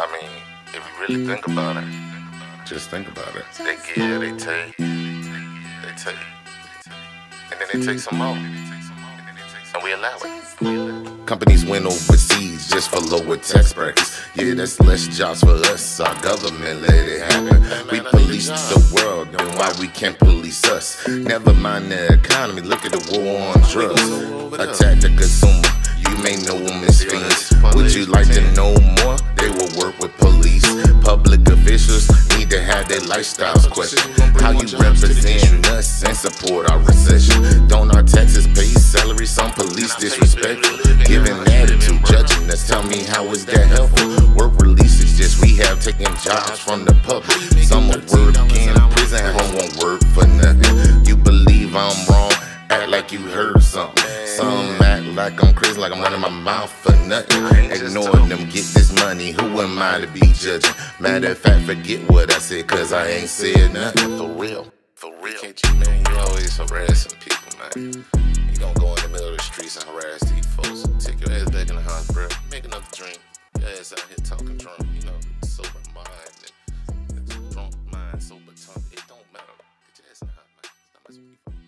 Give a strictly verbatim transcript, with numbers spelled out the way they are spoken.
I mean, if you really think about it, Just think about it. they give, they take, they take, and then they take some more, and we allow it. Companies went overseas just for lower tax brackets. Yeah, that's less jobs for us. Our government let it happen. We police the world, then why we can't police us? Never mind the economy, look at the war on drugs. Attack the consumer, you may know them as fiends. Would you like to know more? They will work with police. Public officials need to have their lifestyles questioned. How you represent us and support our recession? Don't our taxes pay salaries? Some police disrespectful, giving attitude, judging us. Tell me, how is that helpful? Work release is just rehab, taking jobs from the public. Some will work in prison, home won't work for nothing. You believe I'm wrong? Act like you heard something. Some act like I'm crazy, like I'm running my mouth for nothing. Ignore them, get this money, who am I to be judging? Matter of fact, forget what I said, cause I ain't said nothing. For real, for real. Can't you, man? You always harassing people, man. You gonna go in the middle of the streets and harass these folks. Take your ass back in the house, bro. Make another drink. Your ass out here talking drunk, you know, sober mind and drunk mind, sober tongue. It don't matter. Get your ass in the house, man. Stop messing with people.